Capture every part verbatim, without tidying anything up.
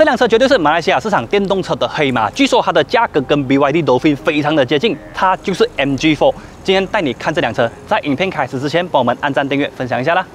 这辆车绝对是马来西亚市场电动车的黑马，据说它的价格跟 B Y D Dolphin 非常的接近，它就是 M G 四。今天带你看这辆车，在影片开始之前，帮我们按赞、订阅、分享一下啦。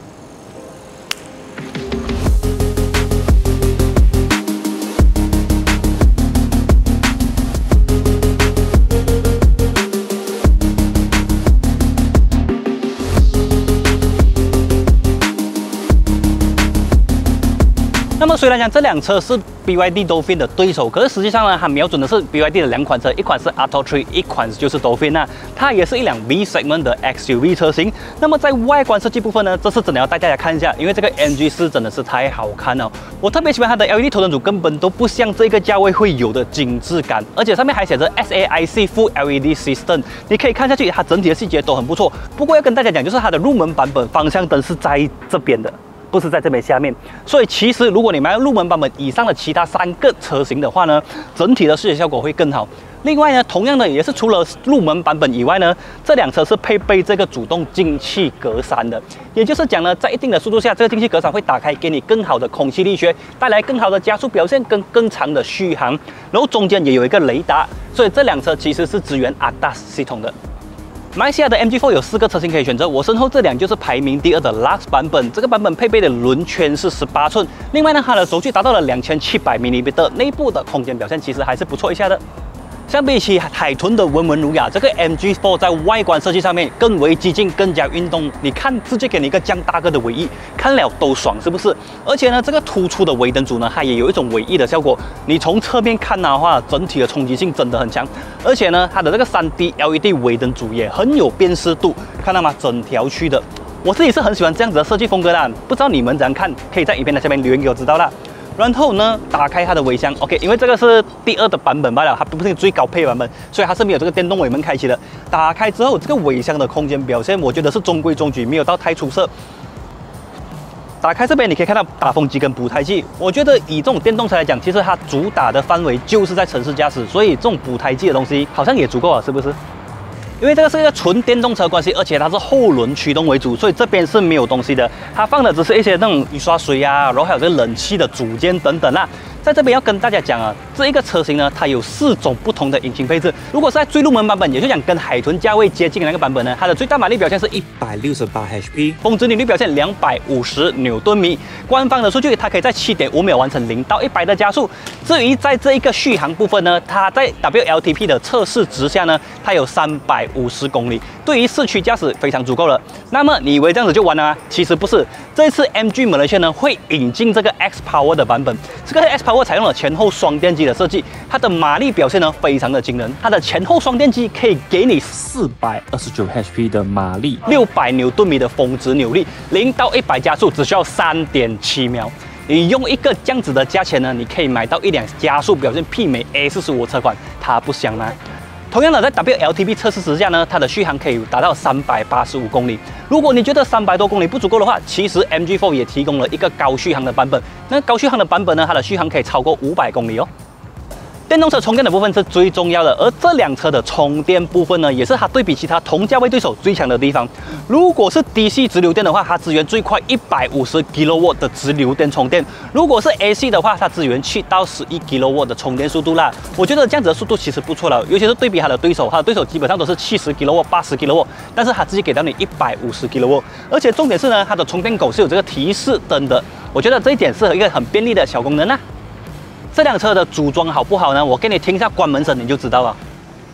那么虽然讲这辆车是 B Y D Dolphin 的对手，可是实际上呢，它瞄准的是 B Y D 的两款车，一款是 Atto 三，一款就是 Dolphin 啊。它也是一辆 V segment 的 X U V 车型。那么在外观设计部分呢，这次真的要带大家看一下，因为这个 M G 四真的是太好看了。我特别喜欢它的 L E D 头灯组，根本都不像这个价位会有的精致感，而且上面还写着 S A I C Full L E D System。你可以看下去，它整体的细节都很不错。不过要跟大家讲，就是它的入门版本方向灯是在这边的。 不是在这边下面，所以其实如果你买入门版本以上的其他三个车型的话呢，整体的视觉效果会更好。另外呢，同样的也是除了入门版本以外呢，这辆车是配备这个主动进气格栅的，也就是讲呢，在一定的速度下，这个进气格栅会打开，给你更好的空气力学，带来更好的加速表现跟更长的续航。然后中间也有一个雷达，所以这辆车其实是支援 A D A S 系统的。 马来西亚的 M G 四有四个车型可以选择，我身后这辆就是排名第二的 Lux 版本。这个版本配备的轮圈是十八寸，另外呢，它的轴距达到了两千七百毫米，内部的空间表现其实还是不错一下的。相比起海豚的温文儒雅，这个 M G 四在外观设计上面更为激进，更加运动。你看，直接给你一个这样大个的尾翼，看了都爽，是不是？而且呢，这个突出的尾灯组呢，它也有一种尾翼的效果。你从侧面看的话，整体的冲击性真的很强。而且呢，它的这个 三 D L E D 尾灯组也很有辨识度，看到吗？整条区的，我自己是很喜欢这样子的设计风格啦。不知道你们怎样看？可以在影片的下面留言给我知道啦。 然后呢，打开它的尾箱 ，OK， 因为这个是第二的版本罢了，它不是最高配版本，所以它是没有这个电动尾门开启的。打开之后，这个尾箱的空间表现，我觉得是中规中矩，没有到太出色。打开这边，你可以看到打风机跟补胎器。我觉得以这种电动车来讲，其实它主打的范围就是在城市驾驶，所以这种补胎器的东西好像也足够了，是不是？ 因为这个是一个纯电动车关系，而且它是后轮驱动为主，所以这边是没有东西的。它放的只是一些那种雨刷水啊，然后还有这个冷气的组件等等啦。在这边要跟大家讲啊，这一个车型呢，它有四种不同的引擎配置。如果是在最入门版本，也就讲跟海豚价位接近的那个版本呢，它的最大马力表现是一百六十八 H P， 峰值扭力表现两百五十牛顿米。官方的数据，它可以在七点五秒完成零到一百的加速。至于在这一个续航部分呢，它在 W L T P 的测试值下呢，它有三百五十公里，对于市区驾驶非常足够了。那么你以为这样子就完了吗？其实不是，这一次 M G Malaysia 呢会引进这个 X Power 的版本，这个 X Power 采用了前后双电机的设计，它的马力表现呢非常的惊人，它的前后双电机可以给你四百二十九 H P 的马力，六百牛顿米的峰值扭力，零到一百加速只需要三点七秒。 你用一个这样子的价钱呢，你可以买到一辆加速表现媲美 A 四十五车款，它不香吗？同样的，在 W L T P 测试之下呢，它的续航可以达到三百八十五公里。如果你觉得三百多公里不足够的话，其实 M G 四也提供了一个高续航的版本。那高续航的版本呢，它的续航可以超过五百公里哦。 电动车充电的部分是最重要的，而这辆车的充电部分呢，也是它对比其他同价位对手最强的地方。如果是 D C 直流电的话，它支援最快一百五十 kilowatt 的直流电充电；如果是 A C 的话，它支援七到十一 kilowatt 的充电速度啦。我觉得这样子的速度其实不错了，尤其是对比它的对手，它的对手基本上都是七十 kilowatt、八十 kilowatt， 但是它直接给到你一百五十 kilowatt， 而且重点是呢，它的充电口是有这个提示灯的，我觉得这一点是一个很便利的小功能啊。 这辆车的组装好不好呢？我给你听一下关门声，你就知道了。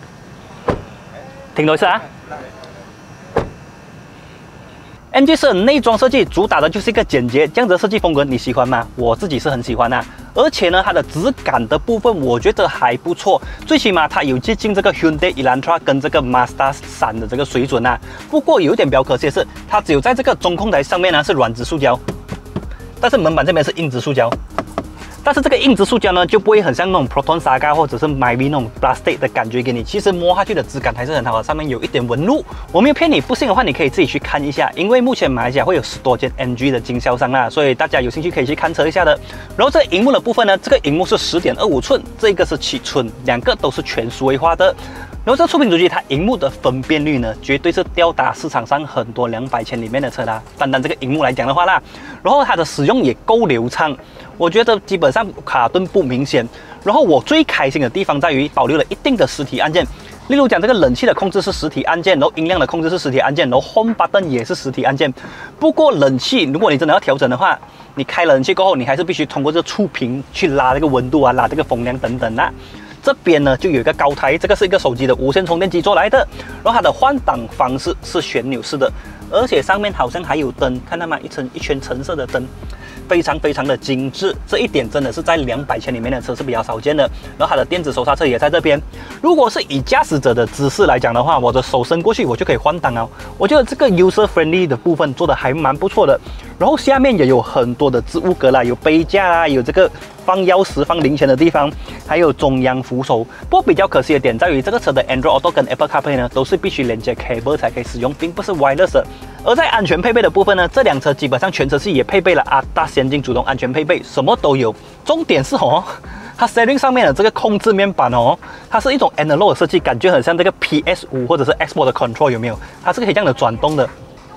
听多一次啊 ！M G 四的内装设计主打的就是一个简洁，这样子的设计风格你喜欢吗？我自己是很喜欢啊。而且呢，它的质感的部分我觉得还不错，最起码它有接近这个 Hyundai Elantra 跟这个 Mazda 三的这个水准啊。不过有一点比较可惜的是，它只有在这个中控台上面呢是软质塑胶，但是门板这边是硬质塑胶。 但是这个硬质塑胶呢，就不会很像那种 Proton Saga 或者是 Myvi 那种 plastic 的感觉给你。其实摸下去的质感还是很好的，上面有一点纹路。我没有骗你，不信的话你可以自己去看一下。因为目前马来西亚会有十多间 M G 的经销商啦，所以大家有兴趣可以去看车一下的。然后这荧幕的部分呢，这个荧幕是 十点二五寸，这个是七寸，两个都是全数位化的。 然后这触屏主机，它荧幕的分辨率呢，绝对是吊打市场上很多两百千里面的车啦。单单这个荧幕来讲的话啦，然后它的使用也够流畅。 我觉得基本上卡顿不明显。然后我最开心的地方在于保留了一定的实体按键，例如讲这个冷气的控制是实体按键，然后音量的控制是实体按键，然后 Home Button 也是实体按键。不过冷气如果你真的要调整的话，你开冷气过后，你还是必须通过这个触屏去拉这个温度啊，拉这个风量等等啊。这边呢就有一个高台，这个是一个手机的无线充电机做来的，然后它的换挡方式是旋钮式的，而且上面好像还有灯，看到吗？一层一圈橙色的灯。非常非常的精致，这一点真的是在两百千里面的车是比较少见的。然后它的电子手刹车也在这边。如果是以驾驶者的姿势来讲的话，我的手伸过去，我就可以换挡哦。我觉得这个 user friendly 的部分做的还蛮不错的。然后下面也有很多的置物格啦，有杯架啦，有这个放钥匙、放零钱的地方，还有中央扶手。不过比较可惜的点在于，这个车的 Android Auto 跟 Apple CarPlay 呢，都是必须连接 cable 才可以使用，并不是 wireless 的。而在安全配备的部分呢，这辆车基本上全车系也配备了 A D A S 先进主动安全配备，什么都有。重点是哦，它 steering 上面的这个控制面板哦，它是一种 analog 的设计，感觉很像这个 P S 五 或者是 Xbox 的 control 有没有？它是可以这样的转动的。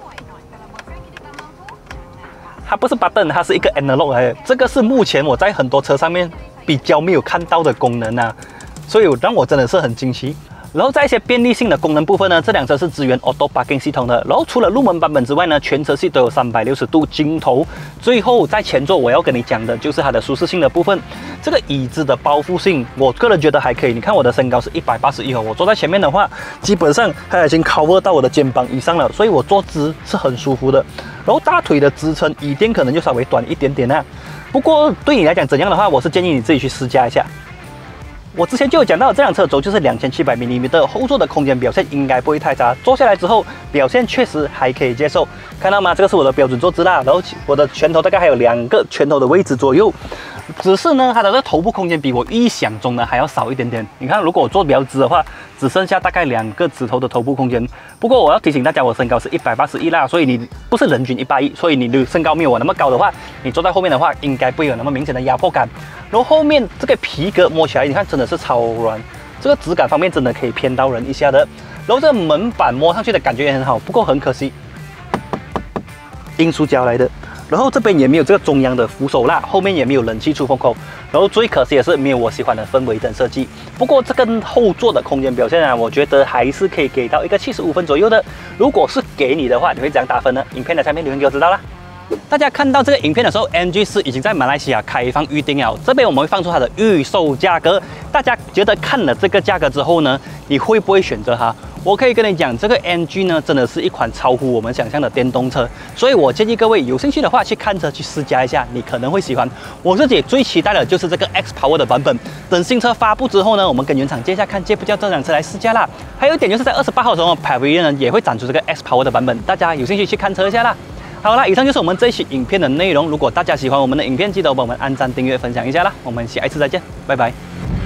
它不是 button， 它是一个 analog 来的。这个是目前我在很多车上面比较没有看到的功能啊，所以让我真的是很惊奇。然后在一些便利性的功能部分呢，这辆车是支援 Auto Parking 系统的。然后除了入门版本之外呢，全车系都有三百六十度镜头。最后在前座我要跟你讲的就是它的舒适性的部分。这个椅子的包覆性，我个人觉得还可以。你看我的身高是一百八十一哦，我坐在前面的话，基本上它已经 cover 到我的肩膀以上了，所以我坐姿是很舒服的。然后大腿的支撑椅垫可能就稍微短一点点啊。不过对你来讲怎样的话，我是建议你自己去试驾一下。我之前就有讲到，这辆车轴就是两千七百毫米的，后座的空间表现应该不会太差。坐下来之后，表现确实还可以接受。看到吗？这个是我的标准坐姿啦，然后我的拳头大概还有两个拳头的位置左右。只是呢，它的这个头部空间比我预想中的还要少一点点。你看，如果我坐比较直的话，只剩下大概两个指头的头部空间。不过我要提醒大家，我身高是一百八十一啦，所以你不是人均一百一，所以你的身高没有我那么高的话，你坐在后面的话，应该不会有那么明显的压迫感。然后后面这个皮革摸起来，你看真的是超软，这个质感方面真的可以偏到人一下的。然后这个门板摸上去的感觉也很好，不过很可惜，硬塑胶来的。然后这边也没有这个中央的扶手啦，后面也没有冷气出风口。然后最可惜的是没有我喜欢的氛围灯设计。不过这个后座的空间表现啊，我觉得还是可以给到一个七十五分左右的。如果是给你的话，你会怎样打分呢？影片的下面留言给我知道啦。大家看到这个影片的时候 ，M G 四已经在马来西亚开放预定了。这边我们会放出它的预售价格。大家觉得看了这个价格之后呢，你会不会选择它？我可以跟你讲，这个 M G 呢，真的是一款超乎我们想象的电动车。所以我建议各位有兴趣的话，去看车去试驾一下，你可能会喜欢。我自己最期待的就是这个 X Power 的版本。等新车发布之后呢，我们跟原厂接下看接不叫这辆车来试驾啦。还有一点就是在二十八号的时候 ，Pavilion 呢也会展出这个 X Power 的版本，大家有兴趣去看车一下啦。好啦，以上就是我们这一期影片的内容。如果大家喜欢我们的影片，记得帮我们按赞、订阅、分享一下啦。我们下一次再见，拜拜。